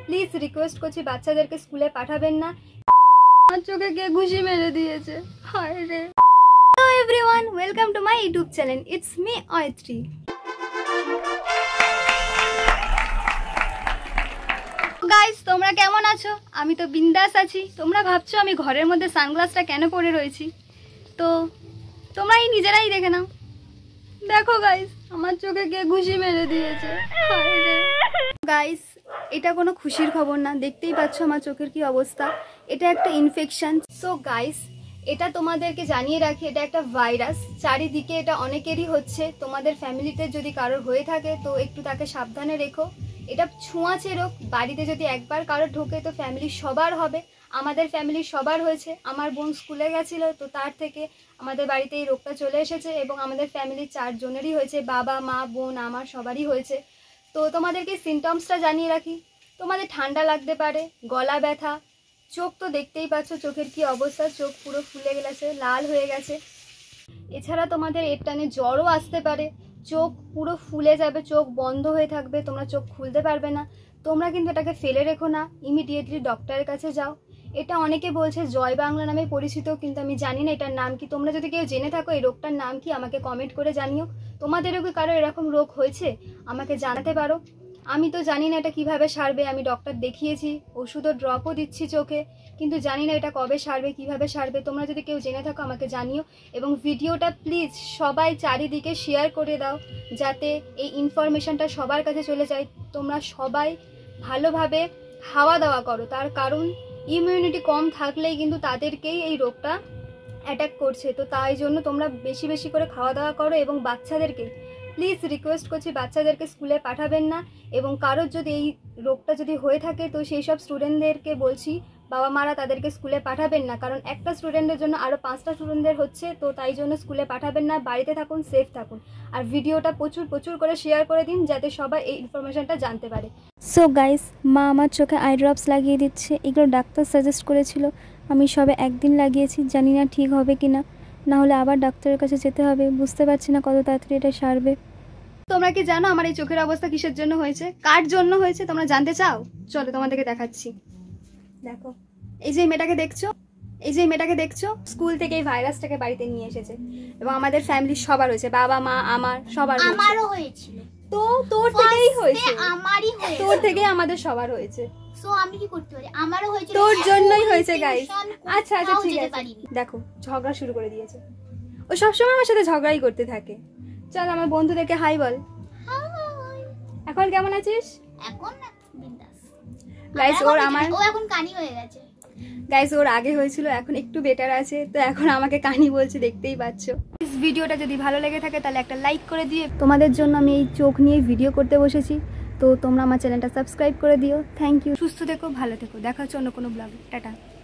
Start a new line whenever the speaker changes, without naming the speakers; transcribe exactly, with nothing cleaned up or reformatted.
Please request করছি বাচ্চাদেরকে স্কুলে পাঠাবেন না। আমার চোখে কে ঘুষি মেরে দিয়েছে, হায় রে। Hello everyone, welcome to my YouTube channel, it's me Aitri. Guys, তোমরা কেমন আছো? আমি তো বিন্দাস আছি। তোমরা ভাবছো আমি ঘরের মধ্যে সানগ্লাসটা কেন পরে রয়েছি, তো তোমরাই নিজেরাই দেখে নাও। দেখো গাইস, আমার চোখে কে ঘুষি মেরে দিয়েছে, হায় রে। গাইস, এটা কোনো খুশির খবর না, দেখতেই পাচ্ছ আমার চোখের কি অবস্থা। এটা একটা ইনফেকশন। সো গাইস, এটা তোমাদেরকে জানিয়ে রাখি, এটা একটা ভাইরাস, চারিদিকে এটা অনেকেরই হচ্ছে। তোমাদের ফ্যামিলিতে যদি কারোর হয়ে থাকে তো একটু তাকে সাবধানে রেখো। এটা ছোঁয়াচে রোগ, বাড়িতে যদি একবার কারোর ঢোকে তো ফ্যামিলির সবার হবে। আমাদের ফ্যামিলির সবার হয়েছে। আমার বোন স্কুলে গেছিলো, তো তার থেকে আমাদের বাড়িতে এই রোগটা চলে এসেছে এবং আমাদের ফ্যামিলির চারজনেরই হয়েছে, বাবা মা বোন আমার সবারই হয়েছে। তো তোমাদেরকে সিমটমসটা জানিয়ে রাখি। তোমাদের ঠান্ডা লাগতে পারে, গলা ব্যথা, চোখ তো দেখতেই পাচ্ছ চোখের কি অবস্থা, চোখ পুরো ফুলে গেছে, লাল হয়ে গেছে। এছাড়া তোমাদের এর টানে জ্বরও আসতে পারে, চোখ পুরো ফুলে যাবে, চোখ বন্ধ হয়ে থাকবে, তোমরা চোখ খুলতে পারবে না। তোমরা কিন্তু এটাকে ফেলে রেখো না, ইমিডিয়েটলি ডক্টরের কাছে যাও। এটা অনেকে বলছে জয় বাংলা নামে পরিচিত, কিন্তু আমি জানি না এটার নাম কি। তোমরা যদি কেউ জেনে থাকো এই রোগটার নাম কি, আমাকে কমেন্ট করে জানিও। তোমাদেরও কি কারো এরকম রোগ হয়েছে আমাকে জানাতে পারো। আমি তো জানি না এটা কিভাবে সারবে। আমি ডক্টর দেখিয়েছি, ওষুধ ও ড্রপও দিচ্ছি চোখে, কিন্তু জানি না এটা কবে সারবে, কিভাবে সারবে। তোমরা যদি কেউ জেনে থাকো আমাকে জানিও, এবং ভিডিওটা প্লিজ সবাই চারিদিকে শেয়ার করে দাও, যাতে এই ইনফরমেশনটা সবার কাছে চলে যায়। তোমরা সবাই ভালোভাবে খাওয়া দাওয়া করো, তার কারণ ইমিউনিটি কম থাকলেই কিন্তু তাদেরকেই এই রোগটা অ্যাটাক করছে। তো তাই জন্য তোমরা বেশি বেশি করে খাওয়া দাওয়া করো, এবং বাচ্চাদেরকে প্লিজ রিকোয়েস্ট করছি বাচ্চাদেরকে স্কুলে পাঠাবেন না। এবং কারোর যদি এই রোগটা যদি হয়ে থাকে তো সেই সব স্টুডেন্টদেরকে বলছি বাবা মারা তাদেরকে স্কুলে পাঠাবেন না, কারণ একটা স্টুডেন্টের জন্য আরও পাঁচটা স্টুডেন্টদের হচ্ছে। তো তাই জন্য স্কুলে পাঠাবেন না, বাড়িতে থাকুন, সেফ থাকুন। আর ভিডিওটা প্রচুর প্রচুর করে শেয়ার করে দিন, যাতে সবাই এই ইনফরমেশনটা জানতে পারে।
সো গাইস, মা আমার চোখে আই ড্রপস লাগিয়ে দিচ্ছে। এগুলো ডাক্তার সাজেস্ট করেছিল, আমি সবে একদিন লাগিয়েছি, জানি না ঠিক হবে কি না, না হলে আবার ডাক্তারের কাছে যেতে হবে। বুঝতে পারছি না কত তাড়াতাড়ি এটা সারবে।
তোমরা কি জানো আমার এই চোখের অবস্থা কিসের জন্য হয়েছে, কার জন্য হয়েছে? তোমরা জানতে চাও? চলো তোমাদেরকে দেখাচ্ছি। দেখো, এই যে মেয়েটাকে দেখছো, এই যে মেয়েটাকে দেখছো, স্কুল থেকে এই ভাইরাসটাকে বাড়িতে নিয়ে এসেছে, এবং আমাদের ফ্যামিলির সবার হয়েছে, বাবা মা আমার সবার।
আমারও হয়েছিল।
তো তোর থেকেই হয়েছে,
আমারই হয়েছে,
তোর থেকেই আমাদের সবার হয়েছে।
সো আমি কি করতে পারি? আমারও হয়েছিল,
তোর জন্যই হয়েছে গাইস। আচ্ছা আচ্ছা ঠিক আছে,
পারিনি।
দেখো ঝগড়া শুরু করে দিয়েছে, ও সবসময় আমার সাথে ঝগড়াই করতে থাকে। চল আমার বন্ধুদেরকে হাই বল। এখন কেমন আছিস?
এখন বিন্দাস
গাইস, ওর আমার
ও এখন কানি হয়ে গেছে।
গাইস, ওর আগে হয়েছিল, এখন একটু বেটার আছে, তো এখন আমাকে কানি বলছে, দেখতেই পাচ্ছ। ভিডিওটা যদি ভালো লেগে থাকে তাহলে একটা লাইক করে দিয়ে, তোমাদের জন্য আমি এই চোখ নিয়ে ভিডিও করতে বসেছি, তো তোমরা আমার চ্যানেলটা সাবস্ক্রাইব করে দিও। Thank you. সুস্থ থেকো, ভালো থেকো, দেখা হচ্ছে অন্য কোনো ব্লগে। টাটা।